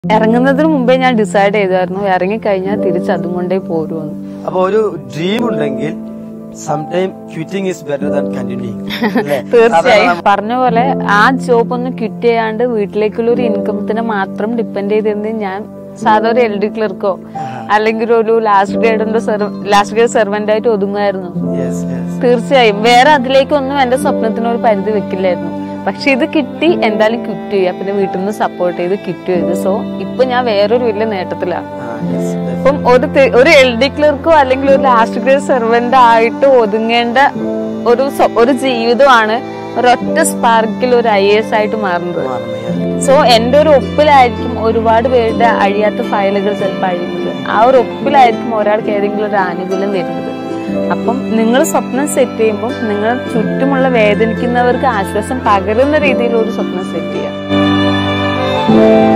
ഇറങ്ങുന്നതിന് മുമ്പേ ഞാൻ ഡിസൈഡ് ചെയ്തായിരുന്നു ഇറങ്ങിക്കഴിഞ്ഞാൽ തിരിച്ച് അതും കൊണ്ടേ പോരുമെന്ന്. അപ്പൊ ഒരു ഡ്രീം ഉണ്ടെങ്കിൽ തീർച്ചയായും പറഞ്ഞ പോലെ ആ ജോബ് ഒന്ന് ക്വിറ്റ് ചെയ്യാണ്ട് വീട്ടിലേക്കുള്ള ഒരു ഇൻകമത്തിന് മാത്രം ഡിപ്പെൻഡ് ചെയ്തിരുന്ന ഞാൻ സാധാ ഒരു LD ക്ലർക്കോ അല്ലെങ്കിൽ ഒരു ലാസ്റ്റ് ഗ്രേഡ് സെർവന്റ് ആയിട്ട് ഒതുങ്ങുമായിരുന്നു. തീർച്ചയായും വേറെ അതിലേക്കൊന്നും എന്റെ സ്വപ്നത്തിന് ഒരു പരിധി വെക്കില്ലായിരുന്നു. പക്ഷെ ഇത് കിട്ടി, എന്തായാലും ക്വിറ്റ് ചെയ്യുക. പിന്നെ വീട്ടിൽ നിന്ന് സപ്പോർട്ട് ചെയ്ത് ക്വിറ്റ് ചെയ്തു. സോ ഇപ്പൊ ഞാൻ വേറൊരു വലിയ നേട്ടത്തിലാണ്. ഇപ്പം ഒരു LD ക്ലർക്കോ അല്ലെങ്കിൽ ഒരു ലാസ്റ്റ് ഗ്രേഡ് സെർവന്റ് ആയിട്ട് ഒതുങ്ങേണ്ട ഒരു ജീവിതമാണ് ഒരൊറ്റ സ്പാർക്കിൽ ഒരു IAS ആയിട്ട് മാറുന്നത്. സോ എന്റെ ഒരു ഒപ്പിലായിരിക്കും ഒരുപാട് പേരുടെ അഴിയാത്ത ഫയലുകൾ ചിലപ്പോൾ അഴിയുന്നത്. ആ ഒരു ഒപ്പിലായിരിക്കും ഒരാൾക്ക് ഏതെങ്കിലും ഒരു ആനുകൂല്യം വരുന്നത്. അപ്പം നിങ്ങൾ സ്വപ്നം സെറ്റ് ചെയ്യുമ്പോൾ നിങ്ങൾ ചുറ്റുമുള്ള വേദനിക്കുന്നവർക്ക് ആശ്വാസം പകരുന്ന രീതിയിൽ ഒരു സ്വപ്നം സെറ്റ് ചെയ്യുക.